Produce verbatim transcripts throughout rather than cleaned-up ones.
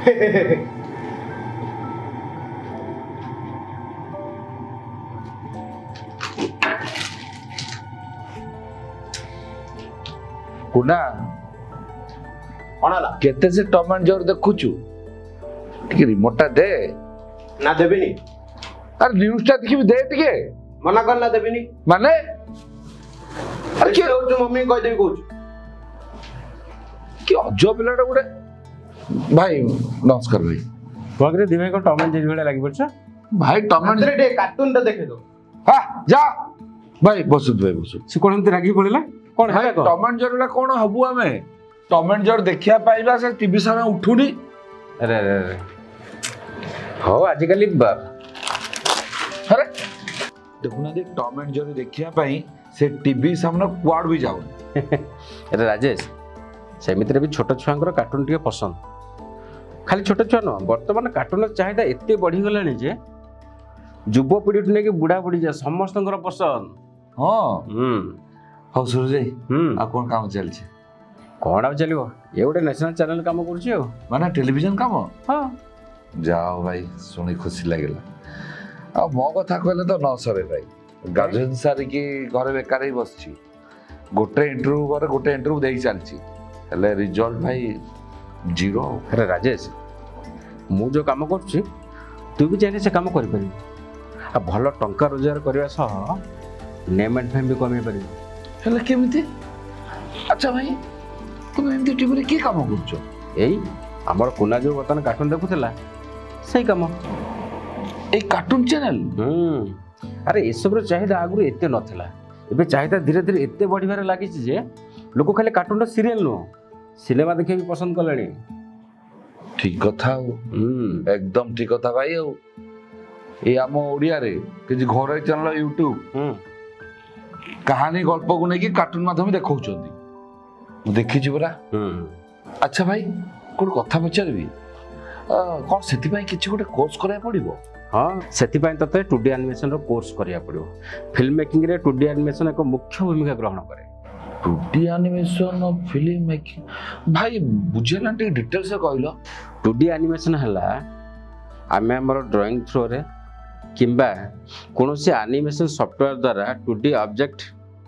कुना कौन हला केते से टमाटर जोर देखुचु ठीक रिमोटा दे ना देबेनी अरे न्यूज़ टा देखि दे टिके मना कर ना देबेनी माने अरे के हो जो मम्मी कह देबी कहू कि अजो पिलाटा गुडे भाई नमस्कार भाई बगरे दिवे को टमाटर जेरी भले लागि पड़छ भाई टमाटर अरे कार्टून टा देखे दो हां जा भाई बसुत भाई बसुत से कोन रागी पड़ेला कोन है को टमाटर जोरला कोन हबु हमें टमाटर जोर देखिया पाइबा से टीवी सारा उठुनी अरे अरे अरे हो आजिकली अरे देखुना देख टमाटर जोर देखिया पाई से टीवी सामने क्वाड भी जाउ अरे राजेश सेमितरे भी छोट छुआंकर कार्टून टिके पसंद खाली छोट छुआ न वर्तमान कार्टून चाहिदा एते बढ़ी गलानी जे युवा पीढ़ी ने कि बुढ़ा बुढ़ी जा समस्त पसंद हां हम्म हो सुरज हम्म आ कोन काम चल छै कोन आ चलियो ए गोटे नेशनल चैनल काम करछि हो माने टेलीविजन काम हां जाओ भाई सुनी खुशी लागला आ मो कथा कहले तो न सरे भाई ग्रेजुएशन सारी की घर बेकार ही बसछि गोटे इंटरव्यू पर गोटे इंटरव्यू देई चलछि हेले रिजल्ट भाई जीरो अरे राजेश मु जो काम करछि तू भी चाहे से काम करि पारि आ भलो टंका रोजगार करबा सह नेम एंड फेम भी कमी पारि हेले केमिति अच्छा भाई तुम एमती टीवी रे की काम करछो एई हमर कोना जो बतन कार्टून देखुतला सही काम ए कार्टून चैनल हम्म अरे ए सब रो चाहिदा आगु एते नथला एबे चाहिदा धीरे धीरे एते बढ़िबारे लागि छी जे लोक खाली कार्टून रो सीरियल नो सिनेमा देखे भी पसंद कलानी ठीक कथा हो हम्म एकदम ठीक कथा भाई हो ए आम ओडिया रे कि घर चैनल यूट्यूब हम्म कहानी गल्प को नहीं कि कार्टून माध्यम देखौ छथि मु देखि छी बरा हम्म अच्छा भाई कोन कथा पचारबी कोन सेति पई किछि गोटे कोर्स करया पड़िबो हां सेति पई तते टू डी एनिमेशन रो कोर्स करिया पड़ियो फिल्म मेकिंग रे टू डी एनिमेशन एक मुख्य भूमिका ग्रहण करे two D animation film making भाई बुझेला टे डिटेल से कहलो टू डी एनिमेशन हला आमे हमर ड्राइंग थ्रो रे किंबा कोनोसी एनिमेशन सॉफ्टवेयर द्वारा टू डी ऑब्जेक्ट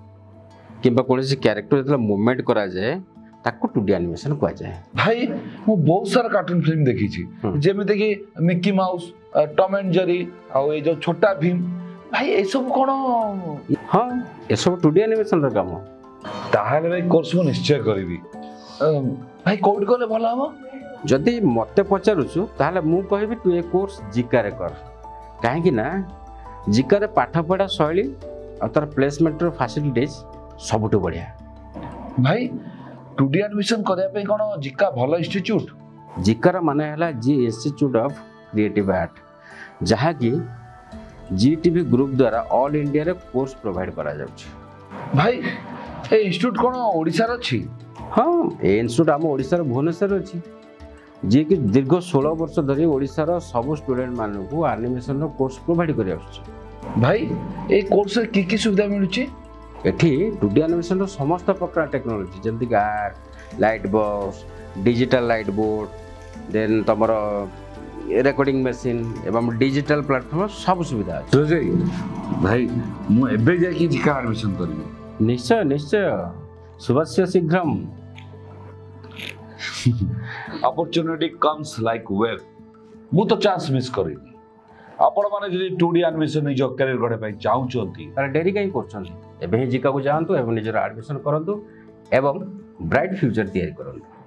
किंबा कोनोसी कैरेक्टर जतला मूवमेंट करा जाए ताको टू डी एनिमेशन कहा जाए भाई मु बहुत सारा कार्टून फिल्म देखी छी जेमिते कि Mickey Mouse Tom and Jerry आ ए जो छोटा भीम भाई ए सब कोन हां ए सब टू डी एनिमेशन रो काम ताहाले भाई कोर्स मु निश्चय करबी भाई कोड कोले भला हो जदि मते पचारुछु ताहाले मु कहबी तू ए कोर्स जिका रे कर काहे कि ना जिका रे पाठ पढ़ा शैली और तार प्लेसमेंट रो फैसिलिटीज सबटु बढ़िया भाई टू डी एनिमेशन करया पे कोन जिका भलो इंस्टीट्यूट जिका रो माने हला Zee institute of creative art जहा कि जी टीवी ग्रुप द्वारा ऑल इंडिया रे कोर्स प्रोवाइड करा जाउछ भाई ए इंस्टीट्यूट कोन ओडिसा रो छी हां ए इंस्टीट्यूट हम ओडिसा रो भुवनेश्वर रो छी जे कि दीर्घ सोलह वर्ष धरी ओडिसा रो सब स्टूडेंट मानु को एनिमेशन रो कोर्स प्रोवाइड करि आछछ भाई ए कोर्स रे की की सुविधा मिलुची एठी टू डी एनिमेशन रो समस्त प्रकार टेक्नोलॉजी जल्दी art light box digital light board then तमरो रिकॉर्डिंग मशीन एवं डिजिटल प्लेटफॉर्म सब सुविधा तो जे भाई मु एबे जा की जिका एडमिशन करबी निश्चय निश्चय शुभस्य शीघ्रम opportunity comes like wave मु तो चांस मिस करिनी आपण माने जदी टू डी एनिमेशन नि जो करियर गडे पई चाहू चंती अरे डेरी काई करछन एबे ही जिका को जानतु एवं निजर एडमिशन करंतु एवं ब्राइट फ्यूचर तैयारी करंतु।